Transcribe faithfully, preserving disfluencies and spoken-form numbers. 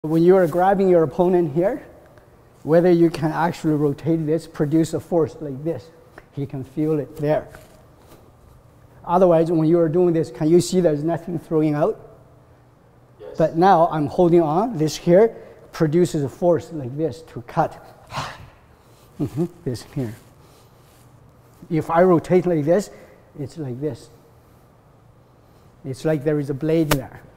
When you are grabbing your opponent here, whether you can actually rotate this, produce a force like this, he can feel it there. Otherwise, when you are doing this, can you see there's nothing throwing out? Yes. But now I'm holding on, this here produces a force like this to cut. Mm-hmm. This here. If I rotate like this, it's like this. It's like there is a blade there.